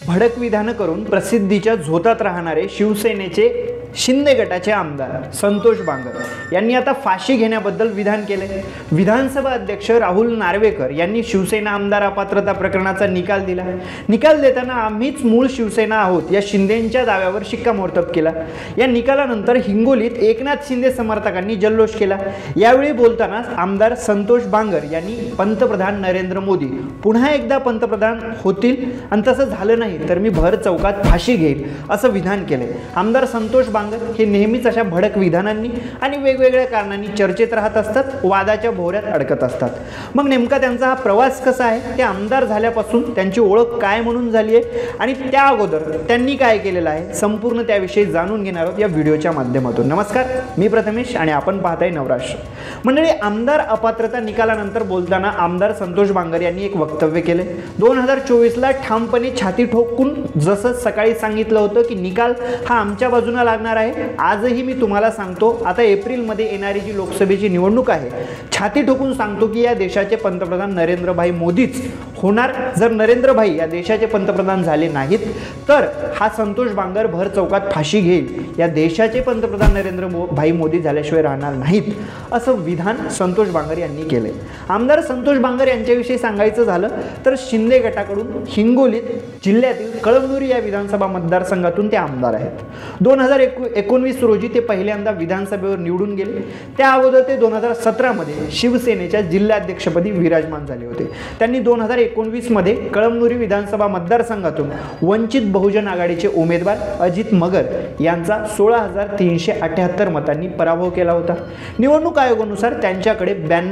भडक विधानं करून प्रसिद्धीच्या झोतात राहणारे शिवसेनेचे शिंदे गटाचे आमदार संतोष बांगर यांनी आता फाशी घेण्याबद्दल विधान केले। विधानसभा अध्यक्ष राहुल नार्वेकर यांनी शिवसेना आमदार अपात्रता प्रकरणाचा निकाल दिला। निकाल देताना आम्हीच मूळ शिवसेना आहोत या शिंदेंच्या दाव्यावर शिक्कामोर्तब केला। या निकालानंतर हिंगोलीत एकनाथ शिंदे समर्थकांनी जल्लोष केला। यावेळी बोलताना आमदार संतोष बांगर यांनी पंतप्रधान नरेंद्र मोदी पुन्हा एकदा पंतप्रधान होतील आणि तसं झालं नाही तर मी भर चौकात फाशी घेईल असं विधान केले। आमदार संतोष बांगर हे नेहमीच अशा भडक विधानांनी आणि वेगवेगळ्या कारणांनी चर्चेत राहत असतात, वादाच्या भोवऱ्यात अडकत असतात। मग नेमका त्यांचा हा प्रवास कसा आहे, ते आमदार झाल्यापासून त्यांची ओळख काय म्हणून झाली आहे आणि त्या अगोदर त्यांनी काय केलेलं आहे, संपूर्ण त्याविषयी जाणून घेणार आहोत या व्हिडिओच्या माध्यमातून। नमस्कार, मी प्रथमेश आणि आपण पाहताय नवराष्ट्र। मंडळी, आमदार अपात्रता निकालानंतर बोलताना आमदार संतोष बांगर यांनी एक वक्तव्य केले। 2024ला ठामपणे छाती ठोकून जसं सकाळी सांगितलं होतं की निकाल हा आमच्या बाजूने लागणार आहे, आजही मी तुम्हाला सांगतो, आता एप्रिलमध्ये येणारी जी लोकसभेची निवडणूक आहे, छाती ठोकून सांगतो की या देशाचे पंतप्रधान नरेंद्रभाई मोदीच होणार। जर नरेंद्रभाई या देशाचे पंतप्रधान झाले नाहीत तर हा संतोष बांगर भर चौकात फाशी घेईल। या देशाचे पंतप्रधान नरेंद्रभाई मोदी झाल्याशिवाय राहणार नाहीत असं विधान संतोष बांगर यांनी केले। आमदार संतोष बांगर यांच्याविषयी सांगायचं झालं तर शिंदे गटाकडून हिंगोलीत जिल्ह्यातील कळमनुरी या विधानसभा मतदारसंघातून ते आमदार आहेत। 2019 रोजी ते पहिल्यांदा विधानसभेवर निवडून गेले। त्या अगोदर ते 2017 मध्ये शिवसेनेच्या जिल्हाध्यक्षपदी विराजमान झाले होते। त्यांनी 2019 मध्ये कळमनुरी विधानसभा मतदारसंघातून वंचित बहुजन आघाडीचे उमेदवार अजित मगर यांचा 16,378 मतांनी पराभव केला होता। निवडणूक आयोगानुसार त्यांच्याकडे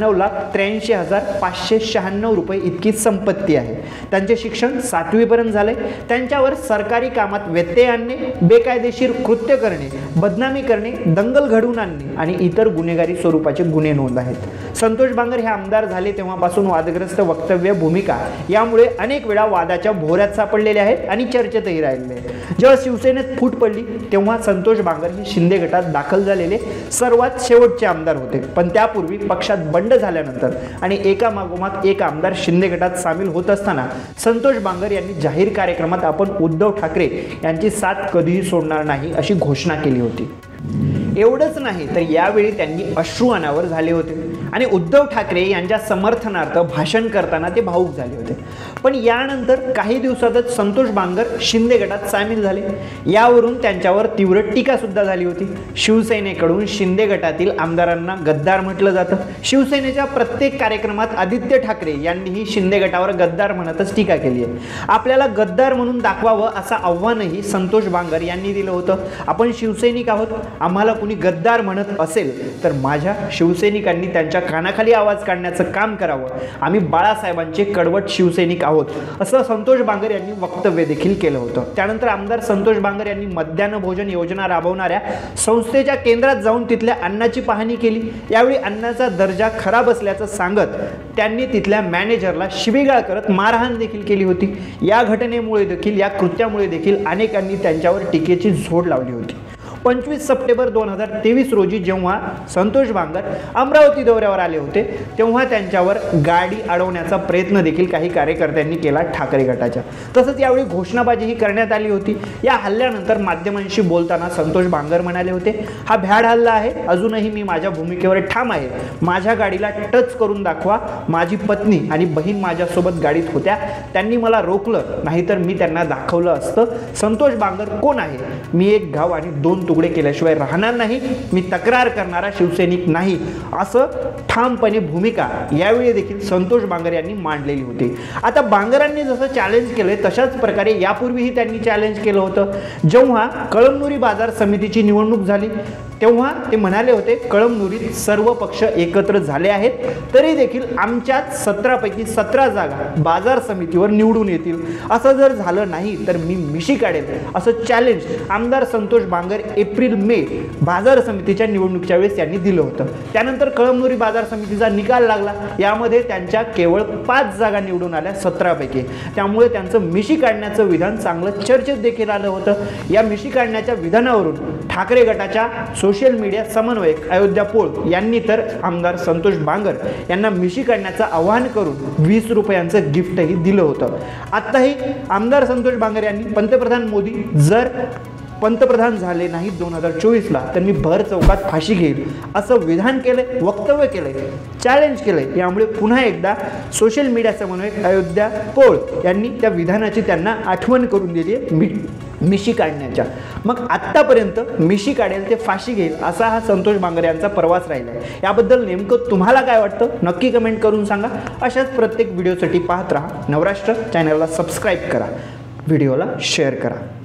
92,83,596 रुपये इतकी संपत्ती आहे। त्यांचे शिक्षण 7वी पर्यंत झाले। त्यांच्यावर सरकारी कामात व्यत्यय आणणे, बेकायदेशीर कृत्य करणे, बदनामी करणे, दंगल घडवून आणणे आणि इतर गुन्हेगारी स्वरूपाचे गुन्हे नोंद आहेत। संतोष बांगर हे आमदार झाले तेव्हापासून वादग्रस्त वक्तव्य, भूमिका यामुळे अनेक वेळा वादाच्या भोवऱ्यात सापडलेले आहेत आणि चर्चेतही राहिलेले आहेत। जेव्हा शिवसेनेत फूट पडली तेव्हा संतोष बांगर हे शिंदे गटात दाखल झालेले सर्वात शेवटचे आमदार होते। पण त्यापूर्वी पक्षात बंड झाल्यानंतर आणि एकामागोमाग एक आमदार शिंदे गटात सामील होत असताना संतोष बांगर यांनी जाहीर कार्यक्रमात आपण उद्धव ठाकरे यांची साथ कधीही सोडणार नाही अशी घोषणा केली होती। एवढंच नाही तर यावेळी त्यांनी अश्रू अनावर झाले होते आणि उद्धव ठाकरे यांच्या समर्थनार्थ भाषण करताना ते भावुक झाले होते। पण यानंतर काही दिवसातच संतोष बांगर शिंदे गटात सामील झाले। यावरून त्यांच्यावर तीव्र टीका सुद्धा झाली होती। शिवसेनेकडून शिंदे गटातील आमदारांना गद्दार म्हटलं जातं। शिवसेनेच्या प्रत्येक कार्यक्रमात आदित्य ठाकरे यांनीही शिंदे गटावर गद्दार म्हणतच टीका केली आहे। आपल्याला गद्दार म्हणून दाखवावं असं आव्हानही संतोष बांगर यांनी दिलं होतं। आपण शिवसैनिक आहोत, आम्हाला कुणी गद्दार म्हणत असेल तर माझ्या शिवसैनिकांनी त्यांच्या कानाखाली आवाज काढण्याचं काम करावं। आम्ही बाळासाहेबांचे कडवट शिवसैनिक आहोत असं संतोष बांगर यांनी वक्तव्य देखील केलं होतं। त्यानंतर आमदार संतोष बांगर यांनी मध्यान्ह भोजन योजना राबवणाऱ्या संस्थेच्या केंद्रात जाऊन तिथल्या अन्नाची पाहणी केली। यावेळी अन्नाचा दर्जा खराब असल्याचं सांगत त्यांनी तिथल्या मॅनेजरला शिवीगाळ करत मारहाण देखील केली होती। या घटनेमुळे देखील, या कृत्यामुळे देखील अनेकांनी त्यांच्यावर टीकेची झोड लावली होती। 25 सप्टेंबर 2023 रोजी जेव्हा संतोष बांगर अमरावती दौऱ्यावर आले होते तेव्हा त्यांच्यावर गाडी अडवण्याचा प्रयत्न देखील काही कार्यकर्त्यांनी केला ठाकरे गटाच्या। तसंच यावेळी घोषणाबाजीही करण्यात आली होती। या हल्ल्यानंतर माध्यमांशी बोलताना संतोष बांगर म्हणाले होते, हा भ्याड हल्ला आहे, अजूनही मी माझ्या भूमिकेवर ठाम आहे। माझ्या गाडीला टच करून दाखवा। माझी पत्नी आणि बहीण माझ्यासोबत गाडीत होत्या, त्यांनी मला रोखलं, नाहीतर मी त्यांना दाखवलं असतं संतोष बांगर कोण आहे। मी एक घाव आणि 2 तुकडे केल्याशिवाय राहणार नाही। मी तक्रार करणारा शिवसैनिक नाही असं ठामपणे भूमिका यावेळी देखील संतोष बांगर यांनी मांडलेली होती। आता बांगरांनी जसं चॅलेंज केलंय तशाच प्रकारे यापूर्वीही त्यांनी चॅलेंज केलं होतं। जेव्हा कळमनुरी बाजार समितीची निवडणूक झाली तेव्हा ते म्हणाले होते, कळमनुरीत सर्व पक्ष एकत्र झाले आहेत तरी देखील आमच्यात 17 पैकी 17 जागा बाजार समितीवर निवडून येतील। असं जर झालं नाही तर मी मिशी काढेल असं चॅलेंज आमदार संतोष बांगर एप्रिल-मे बाजार समितीच्या निवडणुकीच्या वेळेस त्यांनी दिलं होतं। त्यानंतर कळमनुरी बाजार समितीचा निकाल लागला। यामध्ये त्यांच्या केवळ 5 जागा निवडून आल्या 17 पैकी। त्यामुळे त्यांचं मिशी काढण्याचं विधान चांगलं चर्चेत देखील आलं होतं। या मिशी काढण्याच्या विधानावरून ठाकरे गटाच्या सोशल मीडिया समन्वयक अयोध्या पोळ यांनी तर आमदार संतोष बांगर यांना मिशी काढण्याचं आवाहन करून 20 रुपयांचं गिफ्टही दिलं होतं. आत्ताही आमदार संतोष बांगर यांनी पंतप्रधान मोदी जर पंतप्रधान झाले नाहीत 2024ला तर मी भर चौकात फाशी घेईल असं विधान केलंय, वक्तव्य केलंय, चॅलेंज केलंय. यामुळे पुन्हा एकदा सोशल मीडिया समन्वयक अयोध्या पोळ यांनी त्या विधानाची त्यांना आठवण करून दिली आहे मिशी काढण्याच्या. मग आत्तापर्यंत मिशी काढेल ते फाशी घेईल असा हा संतोष बांगर यांचा प्रवास राहिला आहे. याबद्दल नेमकं तुम्हाला काय वाटतं नक्की कमेंट करून सांगा. अशाच प्रत्येक व्हिडिओसाठी पाहत राहा नवराष्ट्र. चॅनलला सबस्क्राईब करा, व्हिडिओला शेअर करा.